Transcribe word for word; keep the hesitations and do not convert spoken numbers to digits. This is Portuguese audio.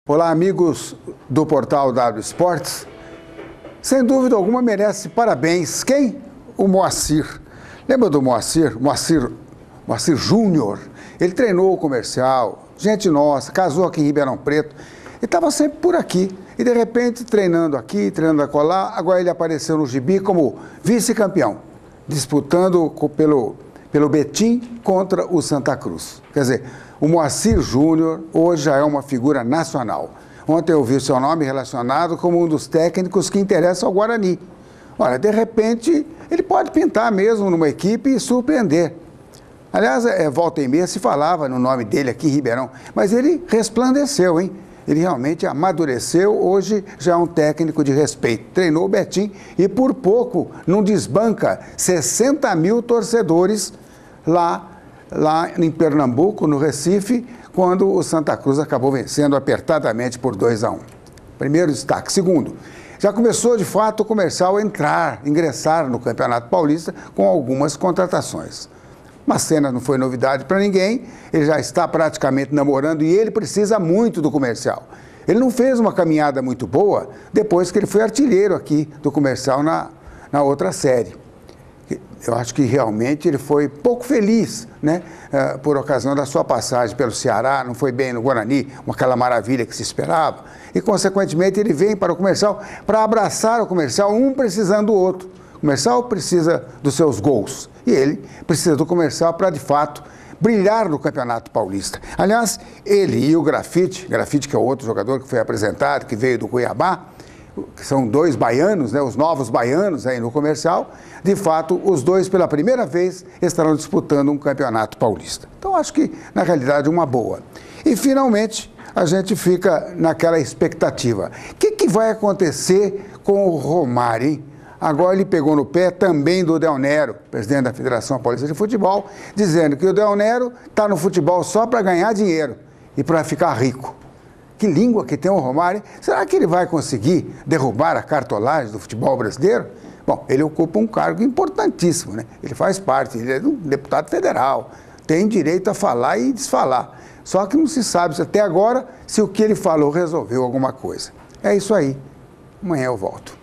Olá, amigos do portal W Esportes. Sem dúvida alguma merece parabéns. Quem? O Moacir. Lembra do Moacir? Moacir, Moacir Júnior. Ele treinou o Comercial, gente nossa, casou aqui em Ribeirão Preto e estava sempre por aqui. E de repente, treinando aqui, treinando acolá, agora ele apareceu no Gibi como vice-campeão, disputando pelo, pelo Betim contra o Santa Cruz. Quer dizer, o Moacir Júnior hoje já é uma figura nacional. Ontem eu vi o seu nome relacionado como um dos técnicos que interessam ao Guarani. Olha, de repente, ele pode pintar mesmo numa equipe e surpreender. Aliás, é, volta e meia se falava no nome dele aqui em Ribeirão, mas ele resplandeceu, hein? Ele realmente amadureceu, hoje já é um técnico de respeito. Treinou o Betim e por pouco não desbanca sessenta mil torcedores lá, lá em Pernambuco, no Recife, quando o Santa Cruz acabou vencendo apertadamente por dois a um. Primeiro destaque. Segundo, já começou de fato o Comercial a entrar, ingressar no Campeonato Paulista com algumas contratações. Macena não foi novidade para ninguém, ele já está praticamente namorando e ele precisa muito do Comercial. Ele não fez uma caminhada muito boa depois que ele foi artilheiro aqui do Comercial na, na outra série. Eu acho que realmente ele foi pouco feliz, né, por ocasião da sua passagem pelo Ceará, não foi bem no Guarani, aquela maravilha que se esperava. E, consequentemente, ele vem para o Comercial para abraçar o Comercial, um precisando do outro. O Comercial precisa dos seus gols e ele precisa do Comercial para, de fato, brilhar no Campeonato Paulista. Aliás, ele e o Grafite, Grafite que é outro jogador que foi apresentado, que veio do Cuiabá, que são dois baianos, né, os novos baianos aí no Comercial, de fato, os dois pela primeira vez estarão disputando um Campeonato Paulista. Então, acho que, na realidade, uma boa. E, finalmente, a gente fica naquela expectativa. O que, que vai acontecer com o Romário, hein? Agora ele pegou no pé também do Del Nero, presidente da Federação Paulista de Futebol, dizendo que o Del Nero está no futebol só para ganhar dinheiro e para ficar rico. Que língua que tem o Romário, hein? Será que ele vai conseguir derrubar a cartolagem do futebol brasileiro? Bom, ele ocupa um cargo importantíssimo, né? Ele faz parte, ele é um deputado federal, tem direito a falar e desfalar. Só que não se sabe até agora se o que ele falou resolveu alguma coisa. É isso aí. Amanhã eu volto.